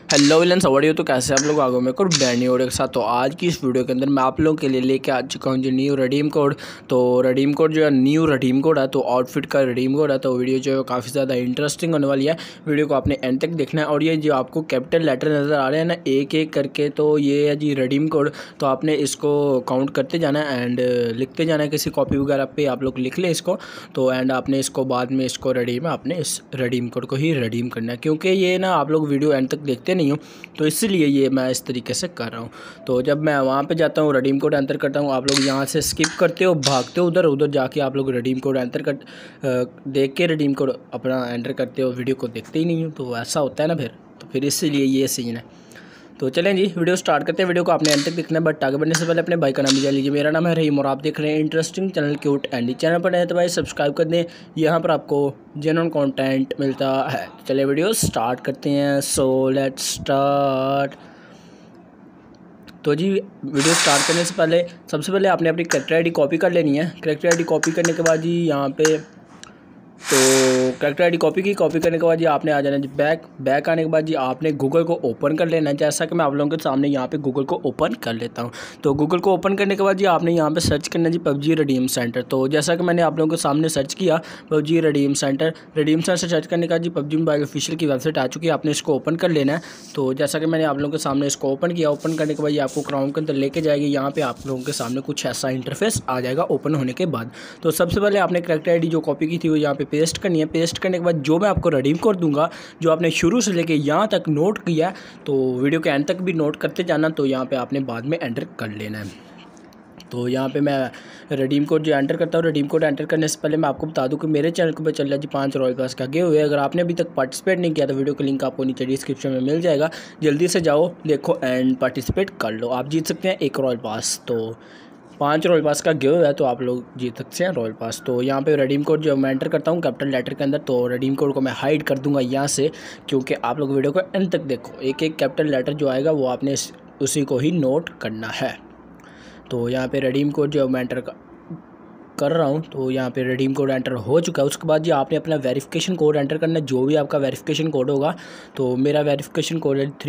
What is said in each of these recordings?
Hello villain सवारी हो तो कैसे आप लोग आगे में कोड ब्रांड न्यू के साथ। तो आज की इस वीडियो के अंदर मैं आप लोगों के लिए लेके आ चुका हूँ जो न्यू रिडीम कोड। तो रिडीम कोड जो है न्यू रिडीम कोड है, तो आउटफिट का रिडीम कोड है। तो वीडियो जो है काफ़ी ज़्यादा इंटरेस्टिंग होने वाली है। वीडियो को आपने एंड तक देखना है। और ये जो आपको कैपिटल लेटर नज़र आ रहे हैं ना एक एक करके, तो ये है जी रिडीम कोड। तो आपने इसको काउंट करते जाना है एंड लिखते जाना है। किसी कॉपी वगैरह पे आप लोग लिख लें इसको। तो एंड आपने इसको बाद में इसको रिडीम आपने इस रिडीम कोड को ही रिडीम करना है, क्योंकि ये ना आप लोग वीडियो एंड तक देखते नहीं हो, तो इसलिए ये मैं इस तरीके से कर रहा हूँ। तो जब मैं वहाँ पे जाता हूँ रिडीम कोड एंटर करता हूँ, आप लोग यहाँ से स्किप करते हो, भागते हो उधर उधर जाके आप लोग रिडीम कोड एंटर कर देख के रिडीम कोड अपना एंटर करते हो, वीडियो को देखते ही नहीं हो। तो ऐसा होता है ना फिर इसीलिए ये सीन है। तो चलें जी वीडियो स्टार्ट करते हैं। वीडियो को आपने एंड तक देखना है, बट आगे बढ़ने से पहले अपने भाई का नाम भी जान लीजिए। मेरा नाम है रहीम और आप देख रहे हैं interesting channel cute Andy. Channel पर नए तो भाई सब्सक्राइब कर दें, यहाँ पर आपको जेन्युइन कंटेंट मिलता है। चलिए वीडियो स्टार्ट करते हैं। So let's start. तो जी वीडियो स्टार्ट करने से पहले सबसे पहले आपने अपनी कैरेक्टर आईडी कॉपी कर लेनी है। कैरेक्टर आईडी कॉपी करने के बाद जी यहाँ पे तो कैरेक्टर आईडी कॉपी करने के बाद जी आपने आ जाना जी बैक आने के बाद जी आपने गूगल को ओपन कर लेना है। जैसा कि मैं आप लोगों के सामने यहाँ पे गूगल को ओपन कर लेता हूँ। तो गूगल को ओपन करने के बाद जी आपने यहाँ पे सर्च करना जी पबजी रिडीम सेंटर। तो जैसा कि मैंने आप लोगों के सामने सर्च किया पबजी रिडीम सेंटर सर्च करने का जी पबजी मोबाइल ऑफिशियल की वेबसाइट आ चुकी है। आपने इसको ओपन कर लेना है। तो जैसा कि मैंने आप लोगों के सामने इसको ओपन किया, ओपन करने के बाद ये आपको क्राउन के अंदर लेके जाएगी। यहाँ पे आप लोगों के सामने कुछ ऐसा इंटरफेस आ जाएगा ओपन होने के बाद। तो सबसे पहले आपने कैरेक्टर आईडी जो कॉपी की थी वो यहाँ पे पेस्ट करनी है। पेस्ट करने के बाद जो मैं आपको रिडीम कोड दूंगा, जो आपने शुरू से लेके यहाँ तक नोट किया, तो वीडियो के एंड तक भी नोट करते जाना। तो यहाँ पे आपने बाद में एंटर कर लेना है। तो यहाँ पे मैं रिडीम कोड जो एंटर करता हूँ, रिडीम कोड एंटर करने से पहले मैं आपको बता दूँ कि मेरे चैनल के ऊपर चल रहा है जी 5 रॉयल पास का गिव अवे। अगर आपने अभी तक पार्टिसिपेट नहीं किया तो वीडियो का लिंक आपको नीचे डिस्क्रिप्शन में मिल जाएगा, जल्दी से जाओ देखो एंड पार्टिसिपेट कर लो। आप जीत सकते हैं 1 रॉयल पास। तो 5 रॉयल पास का गिव है, तो आप लोग जीत सकते हैं रॉयल पास। तो यहाँ पे रिडीम कोड जो मैं एंटर करता हूँ कैपिटल लेटर के अंदर, तो रिडीम कोड को मैं हाइड कर दूंगा यहाँ से, क्योंकि आप लोग वीडियो को एंड तक देखो। एक एक कैपिटल लेटर जो आएगा वो आपने उसी को ही नोट करना है। तो यहाँ पे रिडीम कोड जो मैं एंटर कर रहा हूँ, तो यहाँ पे रिडीम कोड एंटर हो चुका है। उसके बाद जी आपने अपना वेरिफिकेशन कोड एंटर करना है, जो भी आपका वेरिफिकेशन कोड होगा। तो मेरा वेरिफिकेशन कोड है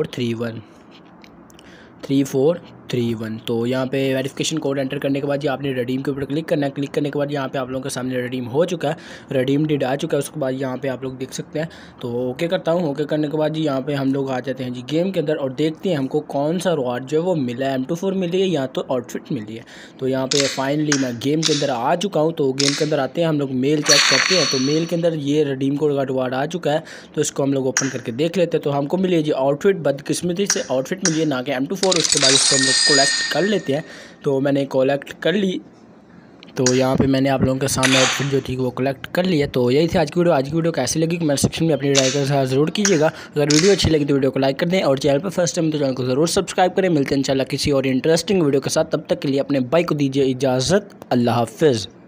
3431। तो यहाँ पे वेरिफिकेशन कोड एंटर करने के बाद जी आपने रिडीम के ऊपर क्लिक करना है। क्लिक करने के बाद यहाँ पे आप लोगों के सामने रिडीम हो चुका है, रिडीम डिड आ चुका है। उसके बाद यहाँ पे आप लोग देख सकते हैं। तो ओके करता हूँ। ओके करने के बाद जी यहाँ पे हम लोग आ जाते हैं जी गेम के अंदर और देखते हैं हमको कौन सा रिवार्ड जो है वो मिला है। M24 मिली है या तो आउटफिट मिली है। तो यहाँ पे फाइनली मैं गेम के अंदर आ चुका हूँ। तो गेम के अंदर आते हैं, हम लोग मेल चेक करते हैं। तो मेल के अंदर ये रिडीम कोड का रिवार्ड आ चुका है, तो इसको हम लोग ओपन करके देख लेते हैं। तो हमको मिली है जी आउटफिट, बदकिस्मती से आउटफिट मिली है ना कि M24। उसके बाद इसको हम लोग कलेक्ट कर लेते हैं। तो मैंने कलेक्ट कर ली। तो यहाँ पे मैंने आप लोगों के सामने आउटफिट जो थी वो कलेक्ट कर लिया। तो यही थी आज की वीडियो। आज की वीडियो कैसी लगी कमेंट सेक्शन में अपनी राय के साथ ज़रूर कीजिएगा। अगर वीडियो अच्छी लगी तो वीडियो को लाइक कर दें, और चैनल पर फर्स्ट टाइम तो चैनल को ज़रूर सब्सक्राइब करें। मिलते हैं इंशाल्लाह किसी और इंटरेस्टिंग वीडियो के साथ। तब तक के लिए अपने भाई को दीजिए इजाज़त। अल्लाह हाफिज़।